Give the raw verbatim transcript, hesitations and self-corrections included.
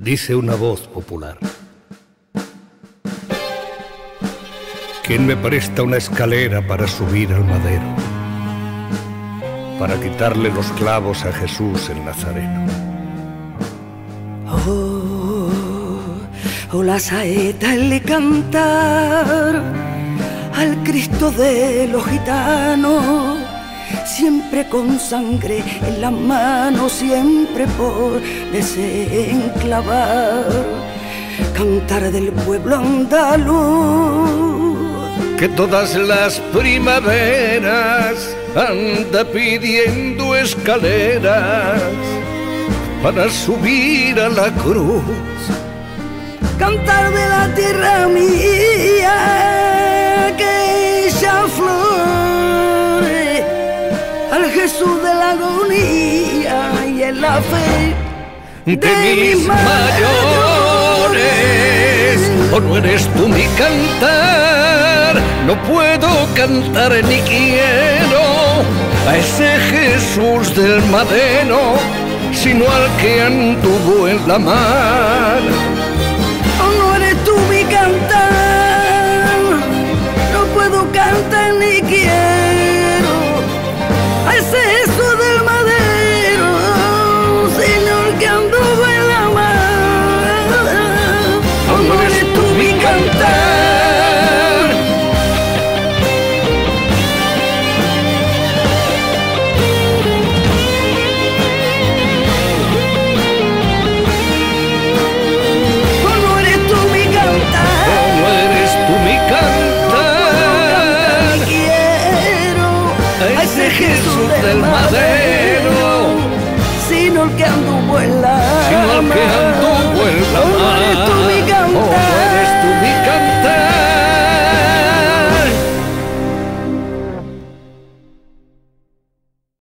Dice una voz popular: ¿quién me presta una escalera para subir al madero, para quitarle los clavos a Jesús el Nazareno? Oh, oh, la saeta el cantar al Cristo de los gitanos, siempre con sangre en las manos, siempre por desenclavar. Cantar del pueblo andaluz que todas las primaveras anda pidiendo escaleras para subir a la cruz. Cantar de la tierra mía que ya flore al Jesús de la agonía y en la fe de, de mis mayores. ¿O no eres tú mi cantar? No puedo cantar ni quiero a ese Jesús del madero, sino al que anduvo en la mar. ¿O no eres tú mi cantar? No puedo cantar ni quiero a ese Jesús del madero, Señor que anduvo en la mar. ¿O no eres tú mi cantar? Jesús del madero, sino el que anduvo en la sino el que anduvo en la mar.